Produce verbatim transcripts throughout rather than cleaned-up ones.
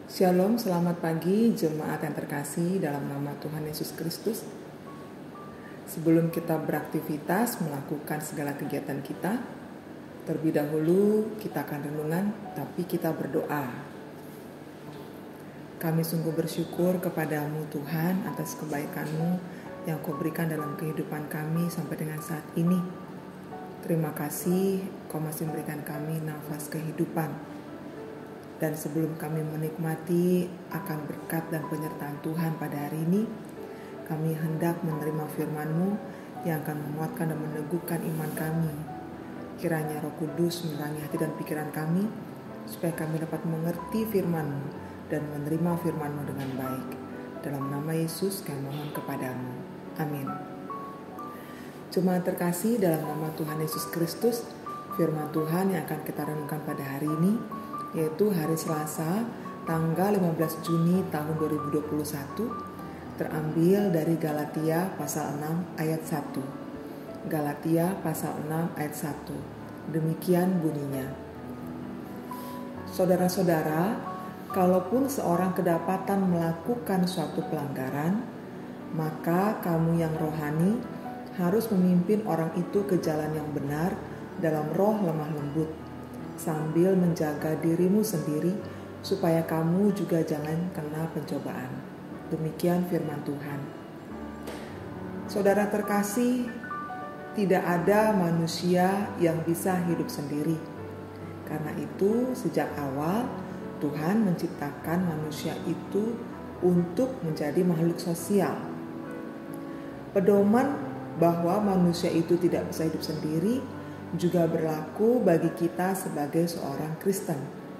Shalom, selamat pagi jemaat yang terkasih dalam nama Tuhan Yesus Kristus. Sebelum kita beraktivitas melakukan segala kegiatan kita, terlebih dahulu kita akan renungan, tapi kita berdoa. Kami sungguh bersyukur kepadamu Tuhan atas kebaikan-Mu yang Kau berikan dalam kehidupan kami sampai dengan saat ini. Terima kasih Kau masih memberikan kami nafas kehidupan. Dan sebelum kami menikmati akan berkat dan penyertaan Tuhan pada hari ini, kami hendak menerima firman-Mu yang akan menguatkan dan meneguhkan iman kami. Kiranya Roh Kudus menerangi hati dan pikiran kami, supaya kami dapat mengerti firman-Mu dan menerima firman-Mu dengan baik. Dalam nama Yesus kami mohon kepadamu. Amin. Jemaat terkasih dalam nama Tuhan Yesus Kristus, firman Tuhan yang akan kita renungkan pada hari ini, yaitu hari Selasa tanggal lima belas Juni tahun dua ribu dua puluh satu, terambil dari Galatia pasal enam ayat satu. Galatia pasal enam ayat satu. Demikian bunyinya. Saudara-saudara, kalaupun seorang kedapatan melakukan suatu pelanggaran, maka kamu yang rohani harus memimpin orang itu ke jalan yang benar dalam roh lemah lembut, sambil menjaga dirimu sendiri supaya kamu juga jangan kena pencobaan. Demikian firman Tuhan. Saudara terkasih, tidak ada manusia yang bisa hidup sendiri. Karena itu sejak awal Tuhan menciptakan manusia itu untuk menjadi makhluk sosial. Pedoman bahwa manusia itu tidak bisa hidup sendiri juga berlaku bagi kita sebagai seorang Kristen.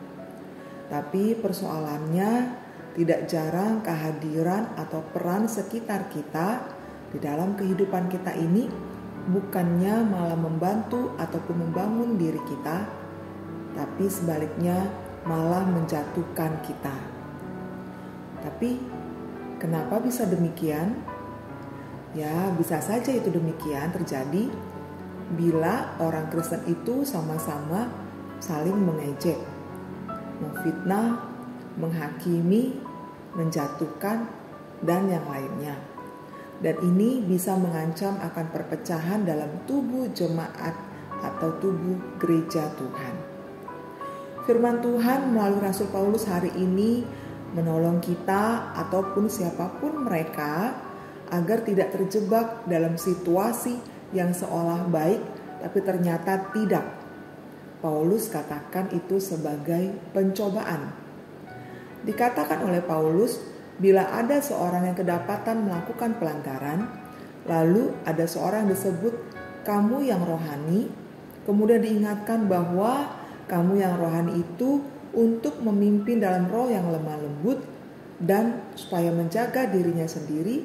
Tapi persoalannya, tidak jarang kehadiran atau peran sekitar kita di dalam kehidupan kita ini bukannya malah membantu ataupun membangun diri kita, tapi sebaliknya malah menjatuhkan kita. Tapi kenapa bisa demikian? Ya, bisa saja itu demikian terjadi bila orang Kristen itu sama-sama saling mengejek, memfitnah, menghakimi, menjatuhkan, dan yang lainnya. Dan ini bisa mengancam akan perpecahan dalam tubuh jemaat atau tubuh gereja Tuhan. Firman Tuhan melalui Rasul Paulus hari ini menolong kita ataupun siapapun mereka agar tidak terjebak dalam situasi yang seolah baik tapi ternyata tidak. Paulus katakan itu sebagai pencobaan. Dikatakan oleh Paulus, bila ada seorang yang kedapatan melakukan pelanggaran, lalu ada seorang disebut kamu yang rohani, kemudian diingatkan bahwa kamu yang rohani itu untuk memimpin dalam roh yang lemah lembut dan supaya menjaga dirinya sendiri,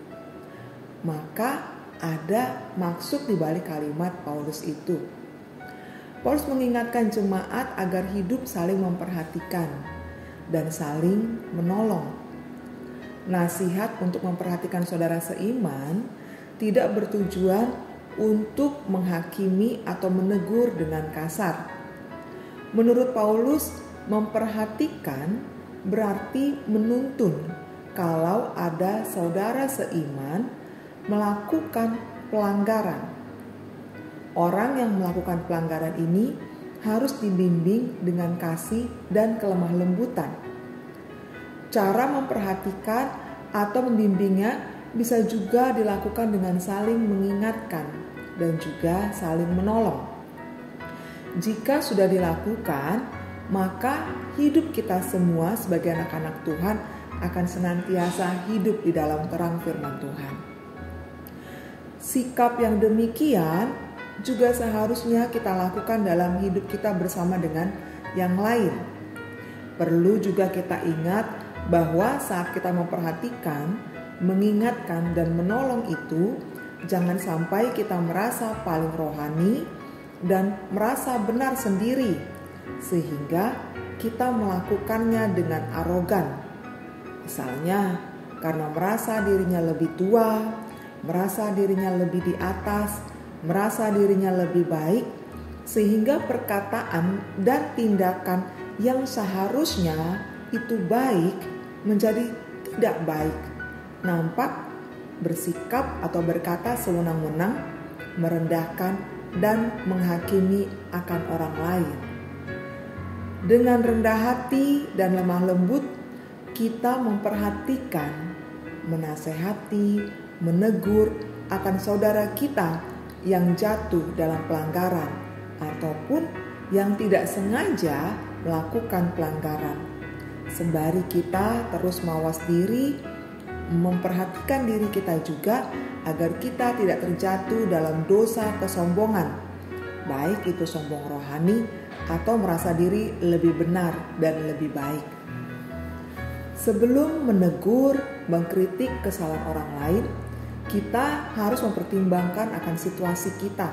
maka ada maksud di balik kalimat Paulus itu. Paulus mengingatkan jemaat agar hidup saling memperhatikan dan saling menolong. Nasihat untuk memperhatikan saudara seiman tidak bertujuan untuk menghakimi atau menegur dengan kasar. Menurut Paulus, memperhatikan berarti menuntun kalau ada saudara seiman melakukan pelanggaran. Orang yang melakukan pelanggaran ini harus dibimbing dengan kasih dan kelemah lembutan. Cara memperhatikan atau membimbingnya bisa juga dilakukan dengan saling mengingatkan dan juga saling menolong. Jika sudah dilakukan, maka hidup kita semua sebagai anak-anak Tuhan akan senantiasa hidup di dalam terang firman Tuhan. Sikap yang demikian juga seharusnya kita lakukan dalam hidup kita bersama dengan yang lain. Perlu juga kita ingat bahwa saat kita memperhatikan, mengingatkan dan menolong itu, jangan sampai kita merasa paling rohani dan merasa benar sendiri, sehingga kita melakukannya dengan arogan. Misalnya, karena merasa dirinya lebih tua, merasa dirinya lebih di atas, merasa dirinya lebih baik, sehingga perkataan dan tindakan yang seharusnya itu baik menjadi tidak baik, nampak, bersikap atau berkata sewenang-wenang, merendahkan dan menghakimi akan orang lain. Dengan rendah hati dan lemah lembut, kita memperhatikan, menasehati, menegur akan saudara kita yang jatuh dalam pelanggaran ataupun yang tidak sengaja melakukan pelanggaran. Sembari kita terus mawas diri, memperhatikan diri kita juga agar kita tidak terjatuh dalam dosa kesombongan, baik itu sombong rohani atau merasa diri lebih benar dan lebih baik. Sebelum menegur, mengkritik kesalahan orang lain, kita harus mempertimbangkan akan situasi kita.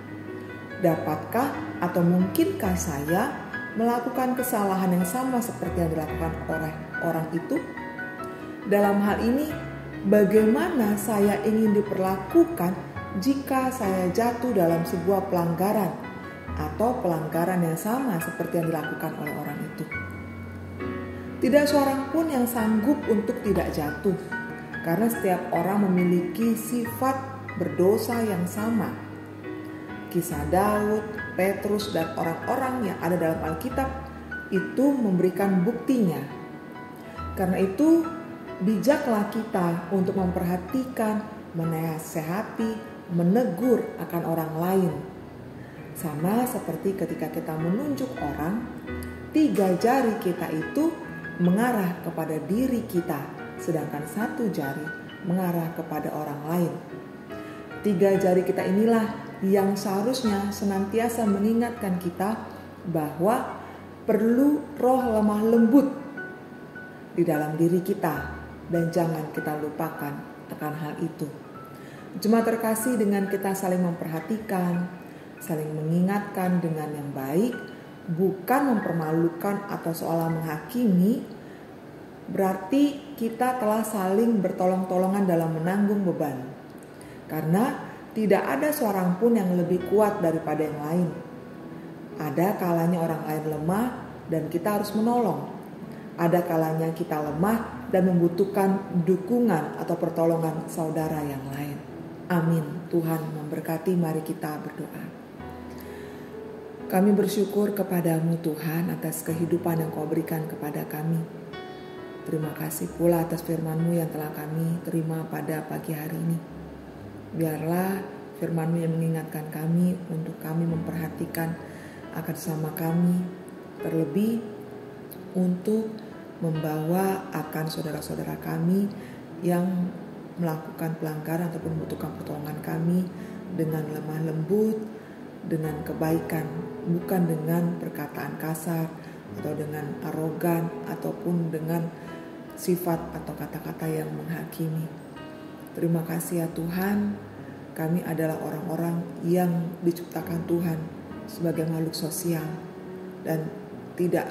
Dapatkah atau mungkinkah saya melakukan kesalahan yang sama seperti yang dilakukan oleh orang itu? Dalam hal ini, bagaimana saya ingin diperlakukan jika saya jatuh dalam sebuah pelanggaran atau pelanggaran yang sama seperti yang dilakukan oleh orang itu? Tidak seorang pun yang sanggup untuk tidak jatuh, karena setiap orang memiliki sifat berdosa yang sama. Kisah Daud, Petrus, dan orang-orang yang ada dalam Alkitab itu memberikan buktinya. Karena itu, bijaklah kita untuk memperhatikan, menasehati, menegur akan orang lain. Sama seperti ketika kita menunjuk orang, tiga jari kita itu mengarah kepada diri kita, sedangkan satu jari mengarah kepada orang lain. Tiga jari kita inilah yang seharusnya senantiasa mengingatkan kita bahwa perlu roh lemah lembut di dalam diri kita, dan jangan kita lupakan akan hal itu. Jemaat terkasih, dengan kita saling memperhatikan, saling mengingatkan dengan yang baik, bukan mempermalukan atau seolah menghakimi, berarti kita telah saling bertolong-tolongan dalam menanggung beban. Karena tidak ada seorang pun yang lebih kuat daripada yang lain. Ada kalanya orang lain lemah dan kita harus menolong. Ada kalanya kita lemah dan membutuhkan dukungan atau pertolongan saudara yang lain. Amin. Tuhan memberkati. Mari kita berdoa. Kami bersyukur kepadamu Tuhan atas kehidupan yang Kau berikan kepada kami. Terima kasih pula atas firman-Mu yang telah kami terima pada pagi hari ini. Biarlah firman-Mu yang mengingatkan kami untuk kami memperhatikan akan sesama kami, terlebih untuk membawa akan saudara-saudara kami yang melakukan pelanggaran ataupun membutuhkan pertolongan kami dengan lemah lembut, dengan kebaikan, bukan dengan perkataan kasar atau dengan arogan ataupun dengan sifat atau kata-kata yang menghakimi. Terima kasih ya Tuhan, kami adalah orang-orang yang diciptakan Tuhan sebagai makhluk sosial dan tidak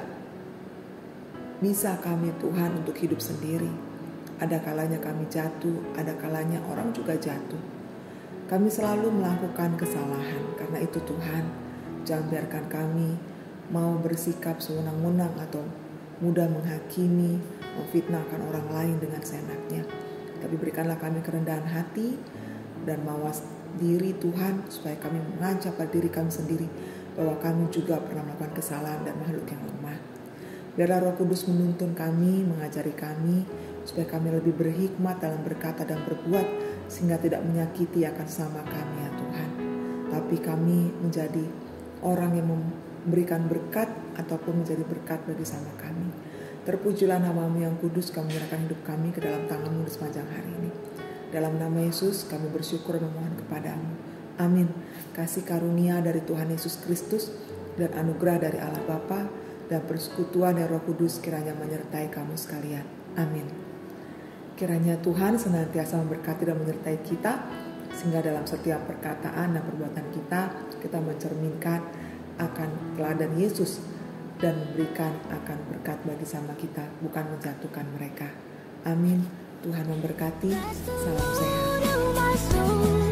bisa kami Tuhan untuk hidup sendiri. Ada kalanya kami jatuh, ada kalanya orang juga jatuh. Kami selalu melakukan kesalahan, karena itu Tuhan, jangan biarkan kami mau bersikap sewenang-wenang atau mudah menghakimi, memfitnahkan orang lain dengan seenaknya. Tapi berikanlah kami kerendahan hati dan mawas diri Tuhan, supaya kami mengajak pada diri kami sendiri bahwa kami juga pernah melakukan kesalahan dan makhluk yang lemah. Biarlah Roh Kudus menuntun kami, mengajari kami, supaya kami lebih berhikmat dalam berkata dan berbuat, sehingga tidak menyakiti akan sesama kami ya Tuhan. Tapi kami menjadi orang yang memberikan berkat ataupun menjadi berkat bagi sama kami. Terpujilah nama-Mu yang kudus, kami menyerahkan hidup kami ke dalam tangan-Mu di sepanjang hari ini. Dalam nama Yesus kami bersyukur dan memohon kepadamu. Amin. Kasih karunia dari Tuhan Yesus Kristus dan anugerah dari Allah Bapa dan persekutuan dari Roh Kudus kiranya menyertai kamu sekalian. Amin. Kiranya Tuhan senantiasa memberkati dan menyertai kita, sehingga dalam setiap perkataan dan perbuatan kita, kita mencerminkan akan teladan Yesus dan memberikan akan berkat bagi sama kita, bukan menjatuhkan mereka. Amin. Tuhan memberkati. Salam sehat.